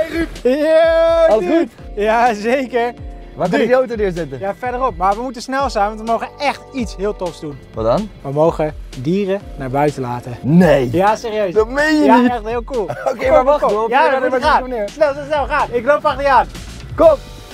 Ruud! Yeah, Alles goed? Ja, zeker. Waar kan ik die auto neerzetten? Ja, verderop. Maar we moeten snel zijn, want we mogen echt iets heel tofs doen. Wat dan? We mogen dieren naar buiten laten. Nee! Ja, serieus. Dat meen je Ja, niet! echt heel cool. Oké, maar wacht op. Ja, dat moet gaan. Snel, gaan. Ik loop achter je aan. Kom!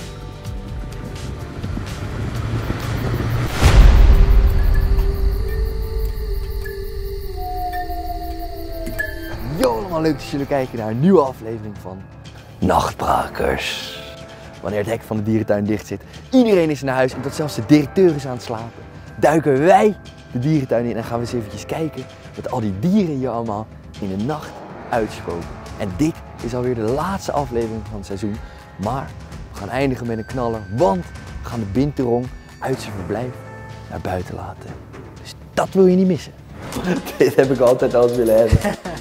Yo allemaal, leuk dat jullie kijken naar een nieuwe aflevering van Nachtbrakers. Wanneer het hek van de dierentuin dicht zit, iedereen is naar huis en tot zelfs de directeur is aan het slapen, duiken wij de dierentuin in en gaan we eens eventjes kijken wat al die dieren hier allemaal in de nacht uitspoken. En dit is alweer de laatste aflevering van het seizoen, maar we gaan eindigen met een knaller, want we gaan de binturong uit zijn verblijf naar buiten laten. Dus dat wil je niet missen. Dit heb ik altijd al eens willen hebben.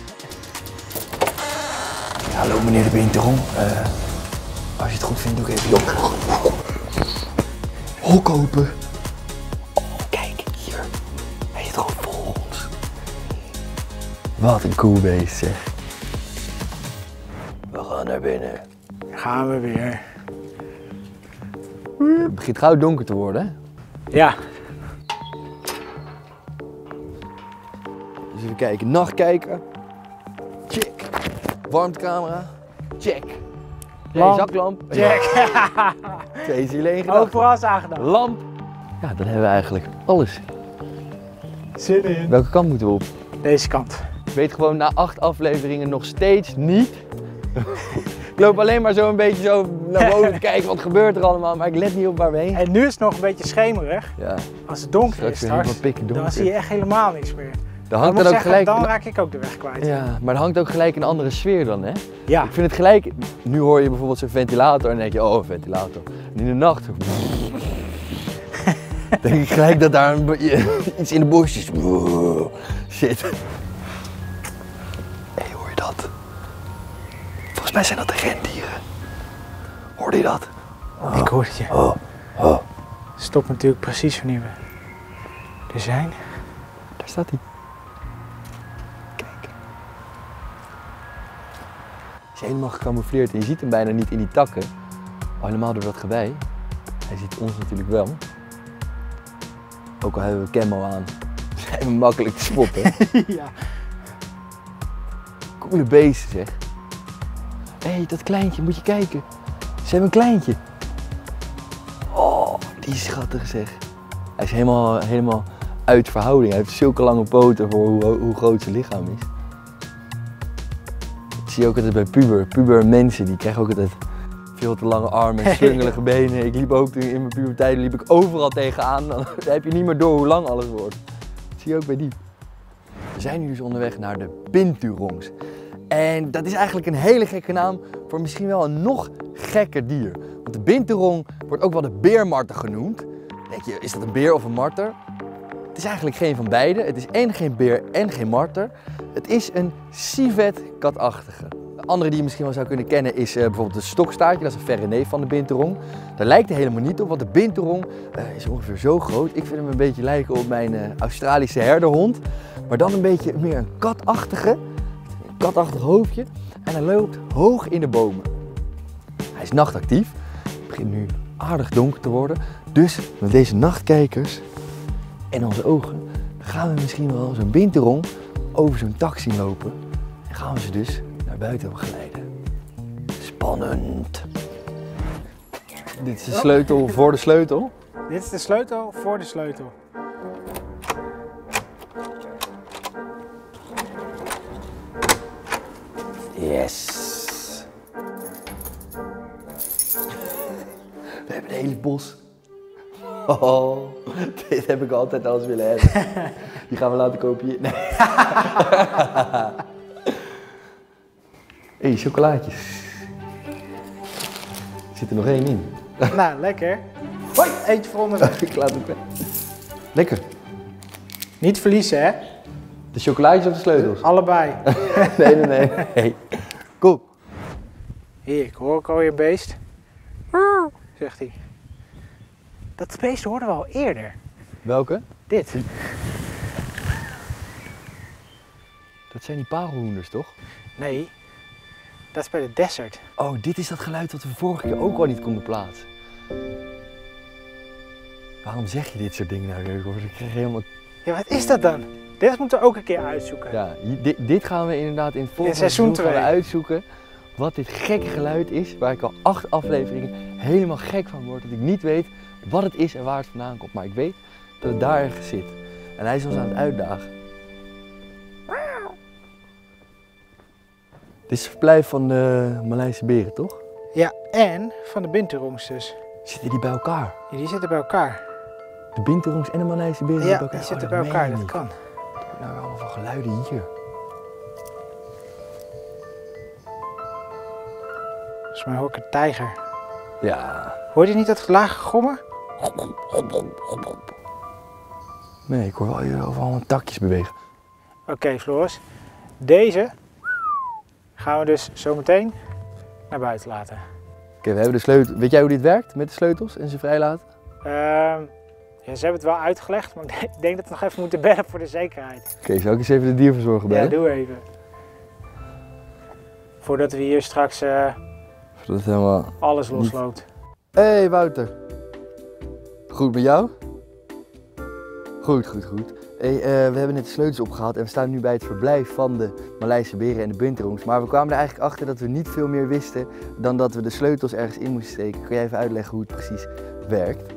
Hallo meneer de binturong. Als je het goed vindt, doe ik even je hok open. Oh, kijk hier. Hij zit gewoon vol ons. Wat een cool beest zeg. We gaan naar binnen. Daar gaan we weer. Het begint gauw donker te worden, hè? Ja. Dus even kijken. Nachtkijker. Check. Warmtecamera. Check. Lamp. Zaklamp. Check. Twee zielen één gedachte. Overal is aangedaan. Lamp. Ja, dan hebben we eigenlijk alles. Zin in. Welke kant moeten we op? Deze kant. Ik weet gewoon na 8 afleveringen nog steeds niet. Ik loop alleen maar zo een beetje zo naar boven te kijken wat gebeurt er allemaal, maar ik let niet op waar we heen. En nu is het nog een beetje schemerig. Ja, Als het donker straks is weer straks, helemaal pikken donker. dan zie je echt helemaal niks meer. Er hangt moet dan ook zeggen, gelijk. dan raak ik ook de weg kwijt. Ja, maar er hangt ook gelijk een andere sfeer dan, hè? Ja. Ik vind het gelijk. Nu hoor je bijvoorbeeld zo'n ventilator en dan denk je, oh, een ventilator. En in de nacht. Denk ik gelijk dat daar iets in de bosjes zit. Hé, hoor je dat? Volgens mij zijn dat de rendieren. Hoorde je dat? Ik hoor het je. Oh, Stop natuurlijk precies wanneer we er zijn. daar staat hij. Kijk. Hij is helemaal gecamoufleerd en je ziet hem bijna niet in die takken. Al helemaal door dat gewei. Hij ziet ons natuurlijk wel. Ook al hebben we camo aan, zijn we makkelijk te spotten. Ja. Coole beesten zeg. Hé, dat kleintje, moet je kijken. Ze hebben een kleintje. Oh, die is schattig zeg. Hij is helemaal uit verhouding. Hij heeft zulke lange poten voor hoe groot zijn lichaam is. Dat zie je ook altijd bij puber mensen, die krijgen ook altijd veel te lange armen en slungelige benen. Ik liep ook in mijn puberteit liep ik overal tegenaan. Dan heb je niet meer door hoe lang alles wordt. Dat zie je ook bij die. We zijn nu dus onderweg naar de binturongs. En dat is eigenlijk een hele gekke naam voor misschien wel een nog gekker dier. Want de binturong wordt ook wel de beermarter genoemd. Dan denk je, is dat een beer of een marter? Het is eigenlijk geen van beide. Het is geen beer en geen marter. Het is een civet-katachtige. De andere die je misschien wel zou kunnen kennen is bijvoorbeeld de stokstaartje. Dat is een verre neef van de binturong. Daar lijkt hij helemaal niet op, want de binturong is ongeveer zo groot. Ik vind hem een beetje lijken op mijn Australische herderhond. Maar dan een beetje meer een katachtige. Een katachtig hoofdje. En hij loopt hoog in de bomen. Hij is nachtactief. Het begint nu aardig donker te worden. Dus met deze nachtkijkers en onze ogen gaan we misschien wel zo'n binturong over zo'n tak zien lopen. En gaan we ze dus naar buiten begeleiden. Spannend. Dit is de sleutel voor de sleutel. Dit is de sleutel voor de sleutel. Yes. We hebben een hele bos. Oh, dit heb ik altijd al eens willen hebben. Die gaan we laten kopiëren. Nee. Hé, chocolaatjes. Er zit er nog één in. Nou, lekker. Hoi, eentje voor onderweg. Ik laat het weg. Lekker. Niet verliezen, hè? De chocolaatjes of de sleutels? Allebei. Nee. Cool. Hier, ik hoor ook alweer beest. Zegt hij. Dat beest hoorden we al eerder. Welke? Dit. Dat zijn die parelhoenders, toch? Nee. Dat is bij de desert. Oh, dit is dat geluid wat we vorige keer ook al niet konden plaatsen. Waarom zeg je dit soort dingen nou, Reugenhorst? Ik krijg helemaal... Ja, wat is dat dan? Dit moeten we ook een keer uitzoeken. Ja, dit gaan we inderdaad in het volgende seizoen seizoen gaan we 2 uitzoeken. Wat dit gekke geluid is, waar ik al 8 afleveringen helemaal gek van word. Dat ik niet weet wat het is en waar het vandaan komt. Maar ik weet dat het daar ergens zit. En hij is ons aan het uitdagen. Dit is het verblijf van de Maleise beren, toch? Ja, en van de binturongs dus. Zitten die bij elkaar? Ja, die zitten bij elkaar. De binturongs en de Maleise beren Ja, bij elkaar? die zitten Oh, bij elkaar, meen je dat niet. kan. Wat heb ik nou allemaal van geluiden hier? Volgens mij hoor ik een tijger. Ja. Hoor je niet dat lage grommen? Nee, ik hoor wel hier over allemaal takjes bewegen. Oké, Floris. Deze gaan we dus zo meteen naar buiten laten. Oké, we hebben de sleutel. Weet jij hoe dit werkt met de sleutels en ze vrijlaten? Ja, ze hebben het wel uitgelegd, maar ik denk dat we nog even moeten bellen voor de zekerheid. Oké, zou ik eens even de dierverzorger bellen? Ja, doe even. Voordat we hier straks Dat is helemaal... alles losloopt. Hey Wouter. Goed met jou? Goed, goed, goed. Hey, we hebben net de sleutels opgehaald en we staan nu bij het verblijf van de Maleise beren en de binturongs. Maar we kwamen er eigenlijk achter dat we niet veel meer wisten dan dat we de sleutels ergens in moesten steken. Kun jij even uitleggen hoe het precies werkt?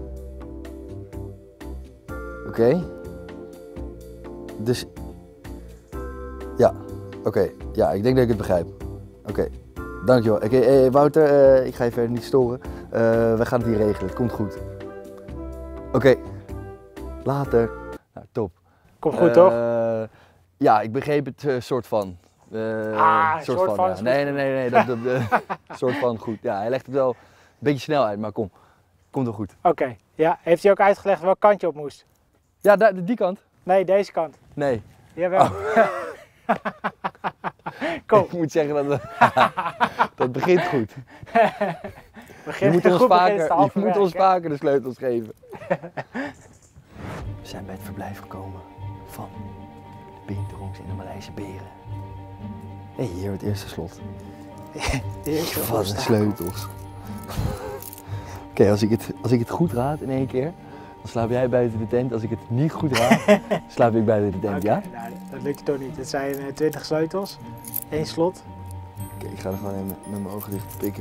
Oké. Dus... Ja, oké. Ja, ik denk dat ik het begrijp. Oké. Dankjewel. Oké, Wouter, ik ga je verder niet storen. We gaan het hier regelen, het komt goed. Oké. Later. Nou, top. Komt goed, toch? Ja, ik begreep het soort van. soort van ja. is Nee. Soort van goed. Ja, hij legt het wel een beetje snel uit, maar kom. Komt wel goed. Oké. Ja, heeft hij ook uitgelegd welk kant je op moest? Ja, die kant? Nee, deze kant. Nee. Jawel. Kom. Ik moet zeggen dat dat begint goed. Je moet ons vaker de sleutels geven. We zijn bij het verblijf gekomen van de binturongs en de Maleise beren. Hé, hier het eerste slot. Wat een sleutels. Oké, als ik het goed raad in één keer, dan slaap jij buiten de tent. Als ik het niet goed raad, slaap ik buiten de tent, ja? Nou, dat lukt je toch niet. Het zijn 20 sleutels, 1 slot. Oké, ik ga er gewoon even met mijn ogen dicht pikken.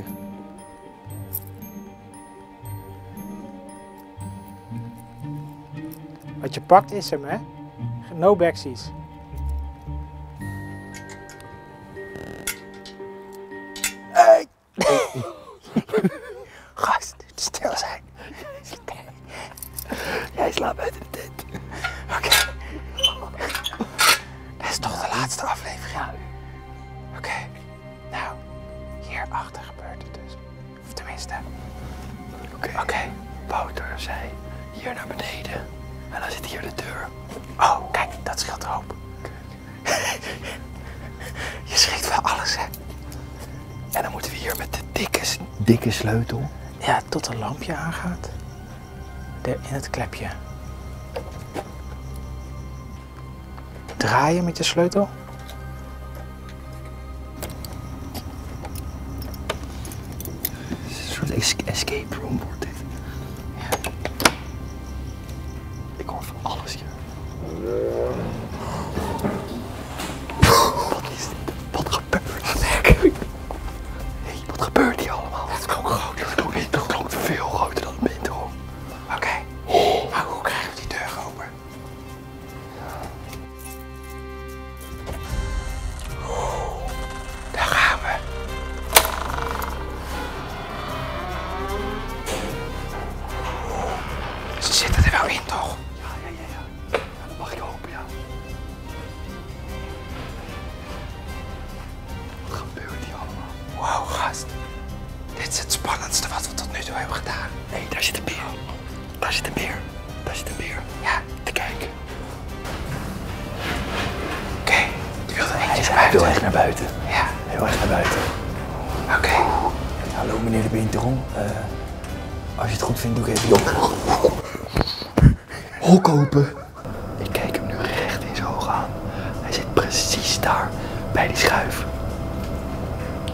Wat je pakt is hem, hè? No backsies. Hey! Gast, stil zijn. Jij slaapt buiten de tent. Oké. Dat is toch de laatste aflevering? Oké. Nou, hierachter gebeurt het dus. Of tenminste. Oké. Wouter zei hier naar beneden. En dan zit hier de deur. Oh, kijk, dat scheelt een hoop. Je schrikt wel alles, hè? En dan moeten we hier met de dikke sleutel. Ja, tot een lampje aangaat. In het klepje. Draaien met je sleutel. Een soort escape room wordt dit. Ja. Ik hoor van alles hier. Wat is dit? Wat gebeurt er? Hey, wat gebeurt hier allemaal? Dat klonk groot. Dat klonk veel groter dan een binturong. Oké. Maar hoe krijgen we die deur open? Daar gaan we. Ze zitten er wel in, toch? Ja, dat mag ik hopen, ja. Wat gebeurt hier allemaal? Wow, gast. Dit is het spannendste wat we tot nu toe hebben gedaan. Nee, daar zit een beer. Daar zit een beer. Daar zit een beer. Ja. Te kijken. Oké. Die wil er eentje naar Hij wil buiten. echt naar buiten. Ja. Heel erg naar buiten. Oké. Hallo meneer de binturong. Als je het goed vindt, doe ik even op. Hok open. Ik kijk hem nu recht in zijn ogen aan. Hij zit precies daar bij die schuif.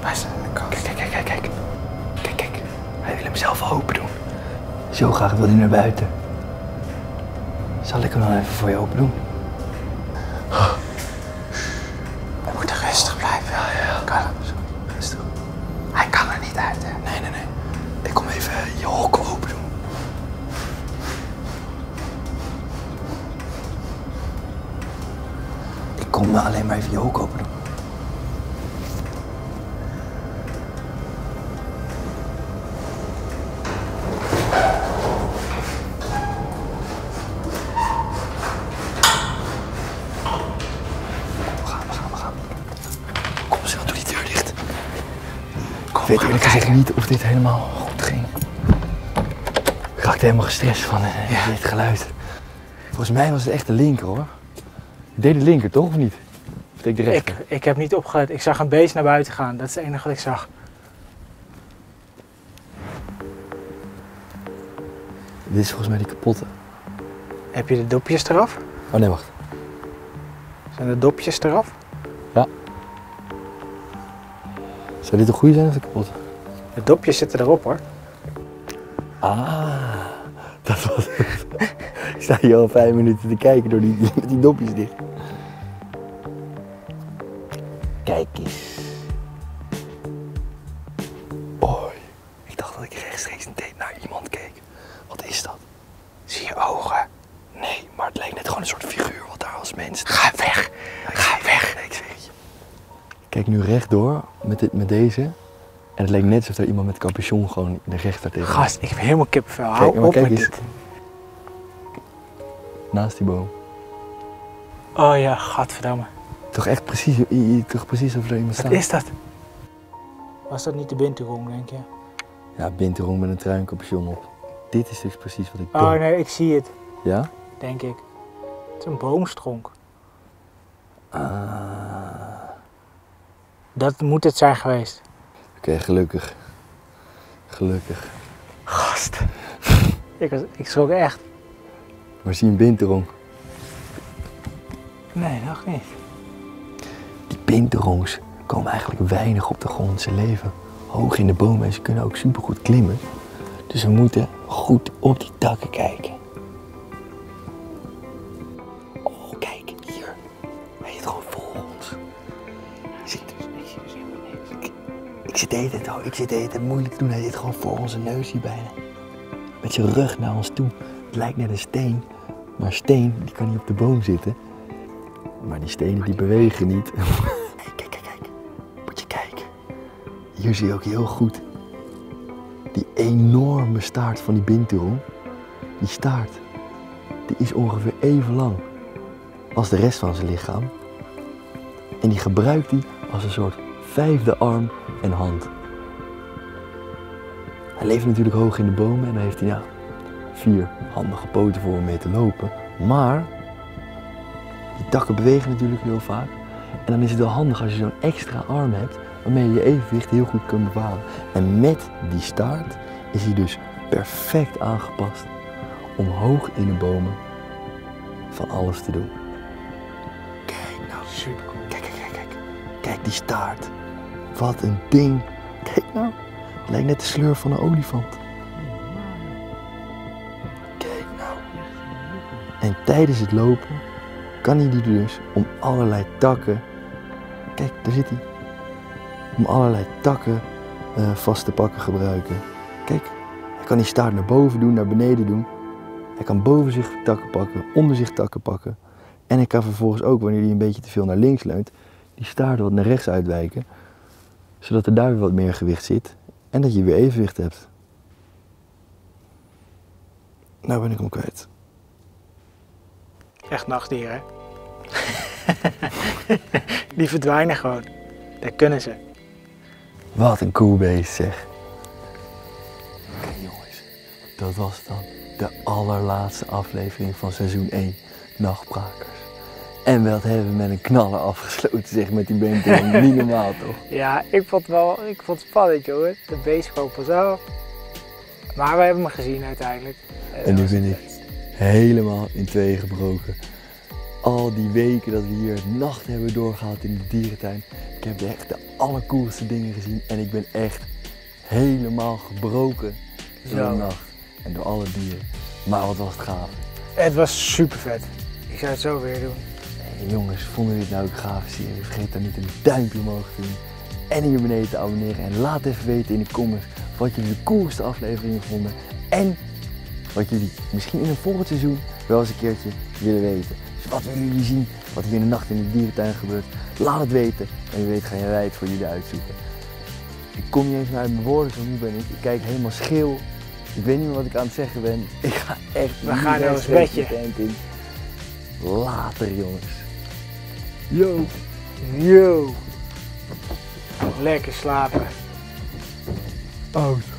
even open doen. Zo graag wil hij naar buiten. Zal ik hem dan even voor je open doen? We moeten rustig blijven. Ja. Kalm. Rustig. Hij kan er niet uit, hè? Nee. Ik kom even je hok open doen. Ik kom alleen maar even je hok open doen. We gaan. Kom, snel, doe die deur dicht. Ik weet eerlijk gezegd niet of dit helemaal goed ging. Ik raakte helemaal gestrest van dit geluid. Volgens mij was het echt de linker, hoor. Je deed de linker, toch? Of niet? Of deed ik de rechter? Ik heb niet opgelet. Ik zag een beest naar buiten gaan. Dat is het enige wat ik zag. Dit is volgens mij die kapotte. Heb je de dopjes eraf? Oh nee, wacht. Zijn de dopjes eraf? Ja. Zou dit de goede zijn of de kapotte? De dopjes zitten erop, hoor. Ah, dat was het. Ik sta hier al 5 minuten te kijken door met die dopjes dicht. Kijk eens. Oei, ik dacht dat ik rechtstreeks naar iemand keek. Wat is dat? Zie je ogen? Nee, maar het lijkt net gewoon een soort figuur wat daar als mens staat. Ga weg. Ga weg. Nee, ik zweer het je. Ik kijk nu rechtdoor met deze. En het lijkt net alsof er iemand met capuchon gewoon de rechter tegen. Gast, ik heb helemaal kippenvel. Kijk, Hou maar op kijk met eens. dit. Naast die boom. Oh ja, gadverdamme. Toch echt precies, toch precies of er iemand staat. Wat is dat? Was dat niet de binturong, denk je? Ja, binturong met een trui en capuchon op. Dit is dus precies wat ik Oh denk. nee, ik zie het, Ja? denk ik. Het is een boomstronk. Dat moet het zijn geweest. Oké, gelukkig. Gelukkig. Gast. Ik schrok echt. Maar zie je een binturong? Nee, nog niet. Die binturongs komen eigenlijk weinig op de grond. Ze leven hoog in de bomen en ze kunnen ook supergoed klimmen. Dus we moeten goed op die takken kijken. Oh, kijk, hier. Hij zit gewoon voor ons. Ik zit de hele tijd moeilijk te doen. Hij zit gewoon voor onze neus hier bijna. Met zijn rug naar ons toe. Het lijkt net een steen. Maar steen, die kan niet op de boom zitten. Maar die stenen die bewegen niet. Kijk. Moet je kijken. Hier zie je ook heel goed die enorme staart van die binturong. Die staart, die is ongeveer even lang als de rest van zijn lichaam. En die gebruikt hij als een soort 5e arm en hand. Hij leeft natuurlijk hoog in de bomen en dan heeft hij 4 handige poten voor om mee te lopen. Maar die takken bewegen natuurlijk heel vaak. En dan is het wel handig als je zo'n extra arm hebt waarmee je je evenwicht heel goed kunt bewaren. En met die staart is hij dus perfect aangepast om hoog in de bomen van alles te doen. Kijk nou, super cool. Kijk. Kijk die staart. Wat een ding. Kijk nou, het lijkt net de slurf van een olifant. Kijk nou. En tijdens het lopen kan hij die dus om allerlei takken, kijk daar zit hij, om allerlei takken vast te pakken gebruiken. Kijk, hij kan die staart naar boven doen, naar beneden doen. Hij kan boven zich takken pakken, onder zich takken pakken. En hij kan vervolgens ook, wanneer hij een beetje te veel naar links leunt, die staart wat naar rechts uitwijken. Zodat er daar weer wat meer gewicht zit en dat je weer evenwicht hebt. Nou ben ik hem kwijt. Echt nachtdieren. Die verdwijnen gewoon. Dat kunnen ze. Wat een cool beest zeg. Kijk jongens, dat was dan de allerlaatste aflevering van seizoen 1, Nachtbrakers. En wat hebben we met een knaller afgesloten zeg, met die binturong. Niet normaal toch? Ja, ik vond het spannend jongen. De beest kwam pas af. Maar we hebben hem gezien uiteindelijk. En nu ben ik helemaal in tweeën gebroken. Al die weken dat we hier nacht hebben doorgehaald in de dierentuin. Ik heb echt de allercoolste dingen gezien en ik ben echt helemaal gebroken. door de Zo. nacht en door alle dieren. Maar wat was het gaaf. Het was super vet. Ik zou het zo weer doen. Hey, jongens, vonden jullie het nou ook gaaf serie? Vergeet dan niet een duimpje omhoog te doen. En hier beneden te abonneren. En laat even weten in de comments wat jullie de coolste afleveringen vonden. En wat jullie misschien in een volgend seizoen wel eens een keertje willen weten. Dus wat willen jullie zien? Wat hier in de nacht in de dierentuin gebeurt? Laat het weten. En wie weet ga jij het voor jullie uitzoeken. Ik kom niet eens meer uit mijn woorden, zo moe ben ik. Ik kijk helemaal scheel. Ik weet niet meer wat ik aan het zeggen ben. Ik ga echt We gaan naar ons bedje. in. Later jongens. Yo. Yo. Lekker slapen. Oh.